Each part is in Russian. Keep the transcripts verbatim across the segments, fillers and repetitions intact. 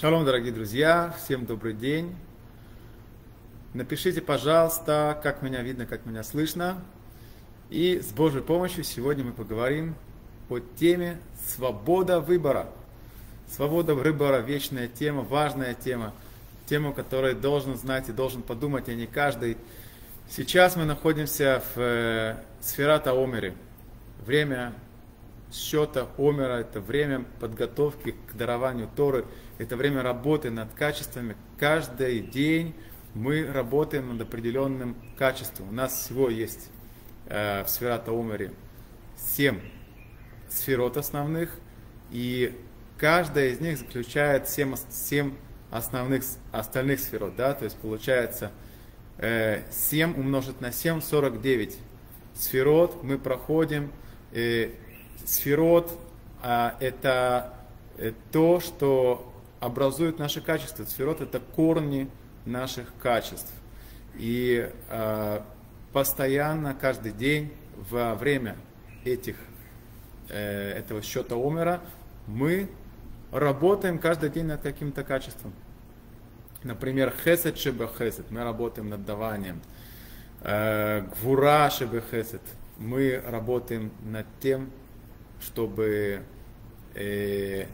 Шалом, дорогие друзья, всем добрый день. Напишите, пожалуйста, как меня видно, как меня слышно. И с Божьей помощью сегодня мы поговорим о теме свобода выбора. Свобода выбора – вечная тема, важная тема. Тема, которую должен знать и должен подумать, а не каждый. Сейчас мы находимся в э, Сферат ха-Омере. Время счета Омера – это время подготовки к дарованию Торы. Это время работы над качествами. Каждый день мы работаем над определенным качеством. У нас всего есть э, в Сферат ха-Омере семь сферот основных. И каждая из них заключает семь, семь основных остальных сферот. Да? То есть получается э, семь умножить на семь, сорок девять сферот мы проходим. Э, сферот э, это э, то, что образует наши качества. Сферот это корни наших качеств. И э, постоянно, каждый день, во время этих, э, этого счета Омера, мы работаем каждый день над каким-то качеством. Например, хесед шебе хесед, мы работаем над даванием. Э, гвура шебе хесед, мы работаем над тем, чтобы э,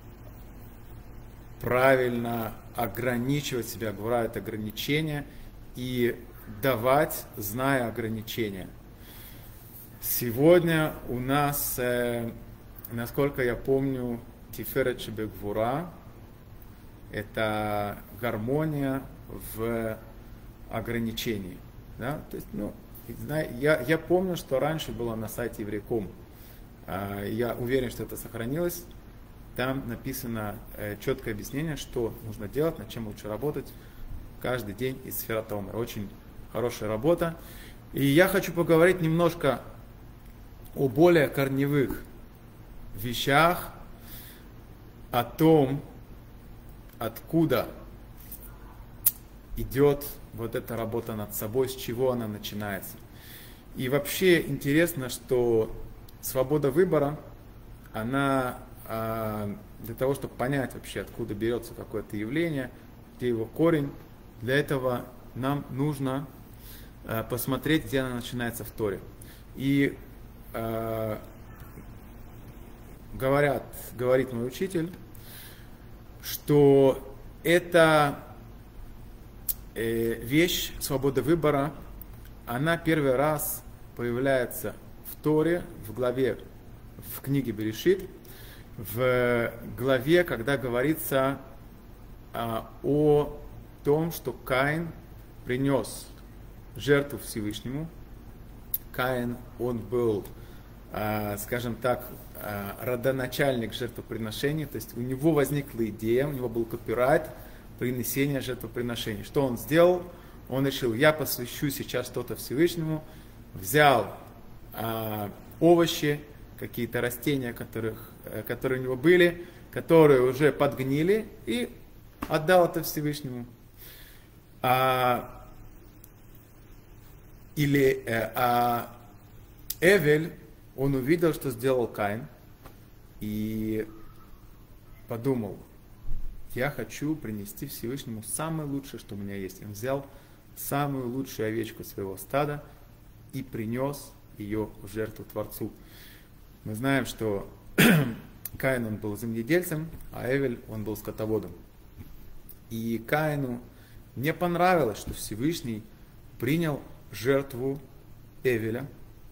правильно ограничивать себя, гвура это ограничение, и давать, зная ограничения. Сегодня у нас, э, насколько я помню, тиферет шебе гвура – это гармония в ограничении. Да? То есть, ну, я, я помню, что раньше было на сайте еврей точка ком. Э, я уверен, что это сохранилось. Там написано э, четкое объяснение, что нужно делать, над чем лучше работать каждый день из Сферат ха-Омер. Очень хорошая работа. И я хочу поговорить немножко о более корневых вещах, о том, откуда идет вот эта работа над собой, с чего она начинается. И вообще интересно, что свобода выбора, она для того, чтобы понять вообще, откуда берется какое-то явление, где его корень, для этого нам нужно посмотреть, где она начинается в Торе. И э, говорят, говорит мой учитель, что эта э, вещь, свобода выбора, она первый раз появляется в Торе, в главе, в книге Берешит, в главе, когда говорится а, о том, что Каин принес жертву Всевышнему. Каин, он был, а, скажем так, а, родоначальник жертвоприношений, то есть у него возникла идея, у него был копирайт принесения жертвоприношений. Что он сделал? Он решил, я посвящу сейчас что-то Всевышнему, взял а, овощи, какие-то растения, которых, которые у него были, которые уже подгнили, и отдал это Всевышнему. А, или а, Эвель, он увидел, что сделал Каин, и подумал, я хочу принести Всевышнему самое лучшее, что у меня есть. Он взял самую лучшую овечку своего стада и принес ее в жертву Творцу. Мы знаем, что Каин, он был земледельцем, а Эвель, он был скотоводом. И Каину не понравилось, что Всевышний принял жертву Эвеля,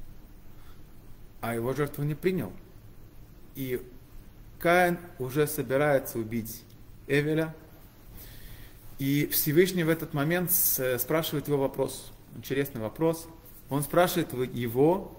а его жертву не принял. И Каин уже собирается убить Эвеля, и Всевышний в этот момент спрашивает его вопрос, интересный вопрос. Он спрашивает его,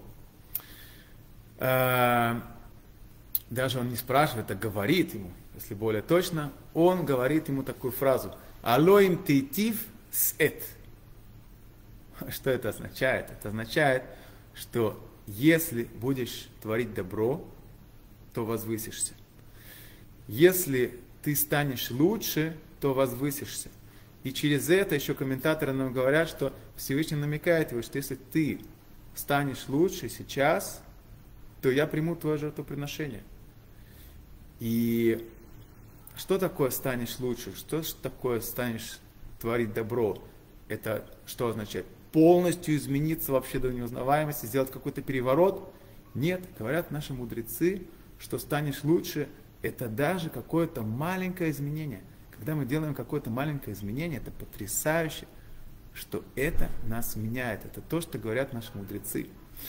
Э, даже он не спрашивает, а говорит ему, если более точно, он говорит ему такую фразу: «Алоим тейтив сет». Что это означает? Это означает, что если будешь творить добро, то возвысишься. Если ты станешь лучше, то возвысишься. И через это еще комментаторы нам говорят, что Всевышний намекает, что если ты станешь лучше сейчас, то я приму твое жертвоприношение. И что такое станешь лучше? Что ж такое станешь творить добро? Это что означает? Полностью измениться вообще до неузнаваемости, сделать какой-то переворот? Нет, говорят наши мудрецы, что станешь лучше, это даже какое-то маленькое изменение. Когда мы делаем какое-то маленькое изменение, это потрясающе, что это нас меняет. Это то, что говорят наши мудрецы.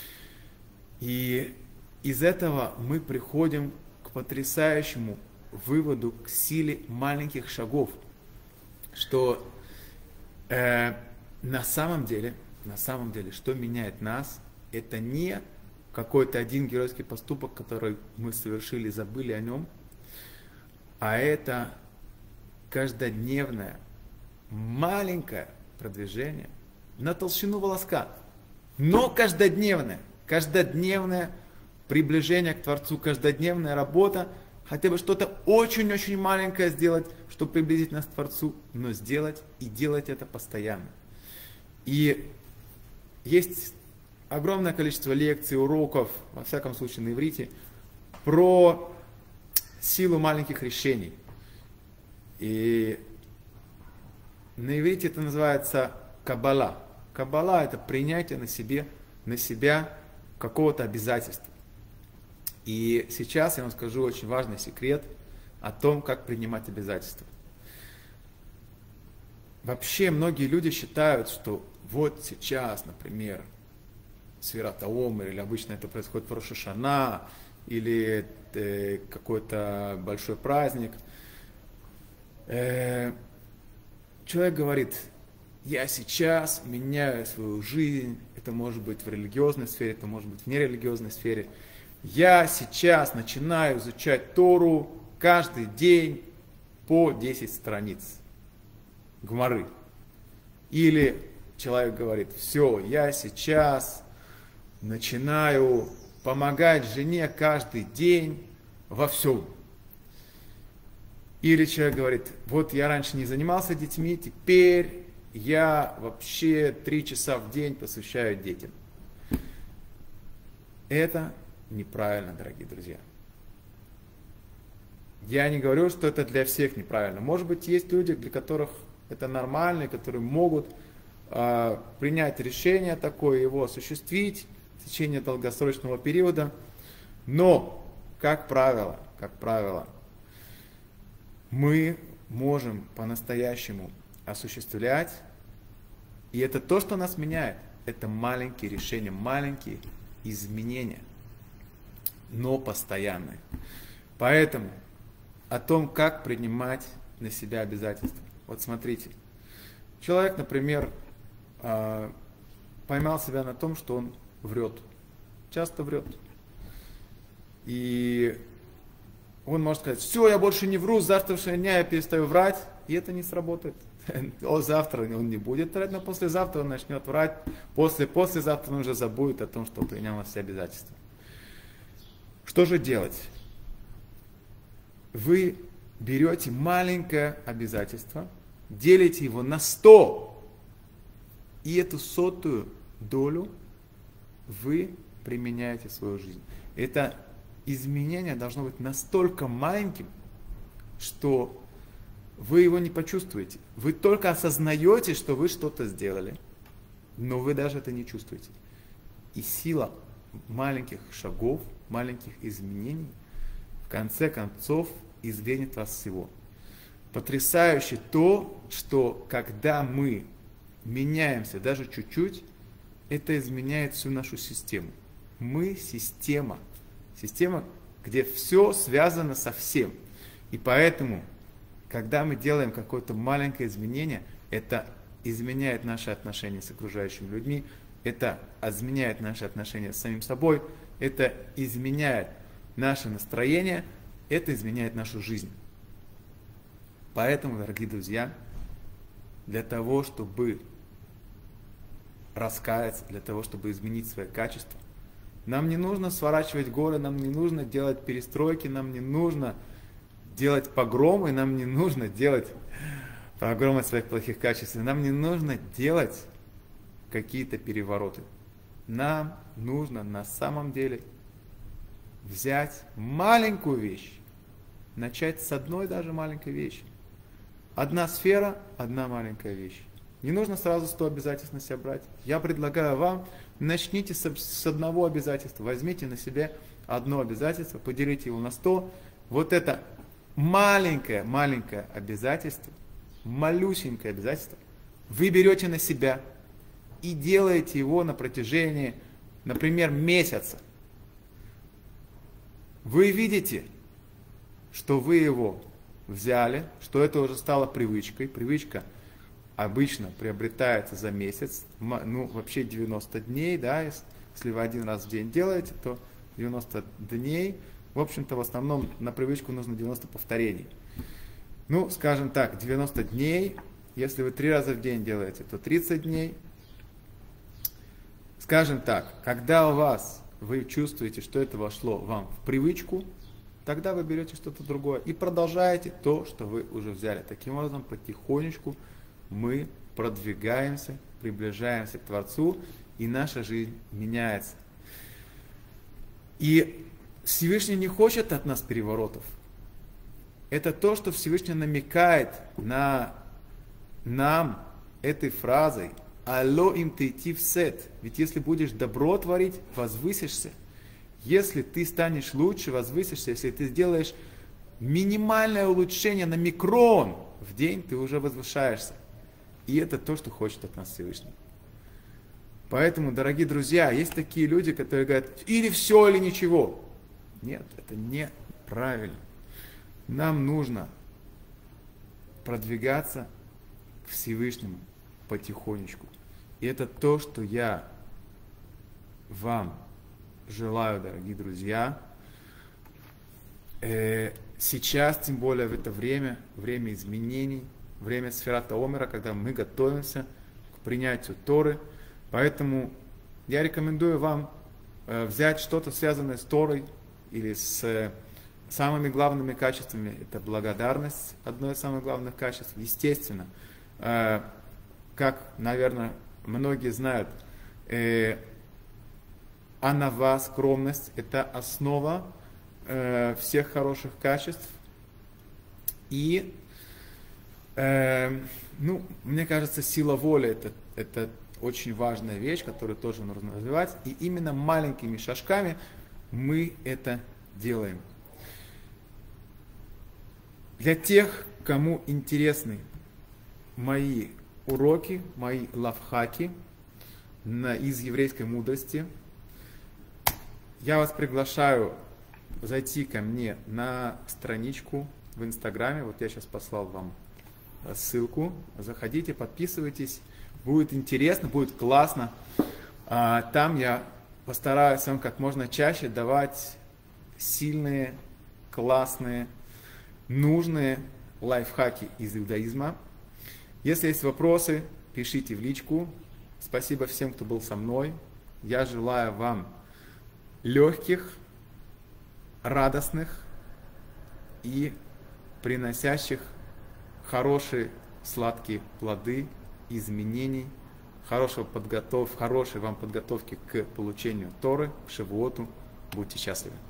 И из этого мы приходим к потрясающему выводу, к силе маленьких шагов, что э, на самом деле, на самом деле, что меняет нас, это не какой-то один геройский поступок, который мы совершили, забыли о нем, а это каждодневное маленькое продвижение на толщину волоска, но каждодневное, каждодневное приближение к Творцу, каждодневная работа, хотя бы что-то очень-очень маленькое сделать, чтобы приблизить нас к Творцу, но сделать и делать это постоянно. И есть огромное количество лекций, уроков, во всяком случае на иврите, про силу маленьких решений. И на иврите это называется каббала. Каббала — это принятие на себе, на себя какого-то обязательства. И сейчас я вам скажу очень важный секрет о том, как принимать обязательства. Вообще многие люди считают, что вот сейчас, например, Сфират ха-Омер, или обычно это происходит в Рош ха-Шана, или э, какой-то большой праздник. Э, человек говорит: я сейчас меняю свою жизнь, это может быть в религиозной сфере, это может быть в нерелигиозной сфере. Я сейчас начинаю изучать Тору каждый день по десять страниц Гмары. Или человек говорит: все, я сейчас начинаю помогать жене каждый день во всем. Или человек говорит: вот я раньше не занимался детьми, теперь я вообще три часа в день посвящаю детям. Это неправильно, дорогие друзья. Я не говорю, что это для всех неправильно. Может быть, есть люди, для которых это нормально, которые могут э, принять решение такое, его осуществить в течение долгосрочного периода. Но, как правило, как правило, мы можем по-настоящему осуществлять, и это то, что нас меняет. Это маленькие решения, маленькие изменения, но постоянные. Поэтому о том, как принимать на себя обязательства. Вот смотрите, человек, например, поймал себя на том, что он врет, часто врет. И он может сказать: все, я больше не вру, с завтрашнего дня я перестаю врать, и это не сработает. О, завтра он не будет врать, но послезавтра он начнет врать, после, послезавтра он уже забудет о том, что принял на себя обязательства. Что же делать? Вы берете маленькое обязательство, делите его на сто, и эту сотую долю вы применяете в свою жизнь. Это изменение должно быть настолько маленьким, что вы его не почувствуете. Вы только осознаете, что вы что-то сделали, но вы даже это не чувствуете. И сила маленьких шагов, маленьких изменений в конце концов изменит вас всего. Потрясающе то, что когда мы меняемся даже чуть-чуть, это изменяет всю нашу систему. Мы система. Система, где все связано со всем. И поэтому, когда мы делаем какое-то маленькое изменение, это изменяет наши отношения с окружающими людьми, это изменяет наши отношения с самим собой, это изменяет наше настроение, это изменяет нашу жизнь. Поэтому, дорогие друзья, для того, чтобы раскаяться, для того, чтобы изменить свои качества, нам не нужно сворачивать горы, нам не нужно делать перестройки, нам не нужно делать погромы, нам не нужно делать погромы своих плохих качеств, нам не нужно делать какие-то перевороты. Нам нужно на самом деле взять маленькую вещь начать с одной даже маленькой вещи. Одна сфера, одна маленькая вещь. Не нужно сразу сто обязательств на себя брать. Я предлагаю вам, начните с, с одного обязательства. Возьмите на себя одно обязательство, поделите его на сто. Вот это маленькое, маленькое обязательство, малюсенькое обязательство, вы берете на себя и делаете его на протяжении, например, месяца. Вы видите, что вы его взяли, что это уже стало привычкой. Привычка обычно приобретается за месяц, ну вообще девяносто дней, да, если вы один раз в день делаете, то девяносто дней, в общем-то в основном на привычку нужно девяносто повторений. Ну, скажем так, девяносто дней, если вы три раза в день делаете, то тридцать дней. Скажем так, когда у вас, вы чувствуете, что это вошло вам в привычку, тогда вы берете что-то другое и продолжаете то, что вы уже взяли. Таким образом, потихонечку мы продвигаемся, приближаемся к Творцу, и наша жизнь меняется. И Всевышний не хочет от нас переворотов. Это то, что Всевышний намекает на нам этой фразой «Алло им тейти в сет». Ведь если будешь добро творить, возвысишься. Если ты станешь лучше, возвысишься. Если ты сделаешь минимальное улучшение на микрон в день, ты уже возвышаешься. И это то, что хочет от нас Всевышний. Поэтому, дорогие друзья, есть такие люди, которые говорят, или все, или ничего. Нет, это неправильно. Нам нужно продвигаться к Всевышнему потихонечку. И это то, что я вам желаю, дорогие друзья. Э, сейчас, тем более в это время, время изменений, время сферата омера, когда мы готовимся к принятию Торы. Поэтому я рекомендую вам э, взять что-то, связанное с Торой или с э, самыми главными качествами. Это благодарность, одно из самых главных качеств. Естественно, э, как, наверное, многие знают, э, анава, скромность, это основа э, всех хороших качеств. И, э, ну, мне кажется, сила воли это, это очень важная вещь, которую тоже нужно развивать. И именно маленькими шажками мы это делаем. Для тех, кому интересны мои уроки, мои лайфхаки на, из еврейской мудрости, я вас приглашаю зайти ко мне на страничку в Инстаграме. Вот я сейчас послал вам ссылку. Заходите, подписывайтесь. Будет интересно, будет классно. Там я постараюсь вам как можно чаще давать сильные, классные, нужные лайфхаки из иудаизма. Если есть вопросы, пишите в личку. Спасибо всем, кто был со мной. Я желаю вам легких, радостных и приносящих хорошие сладкие плоды, изменений, хорошего подготов, хорошей вам подготовки к получению Торы, к Шавуоту. Будьте счастливы.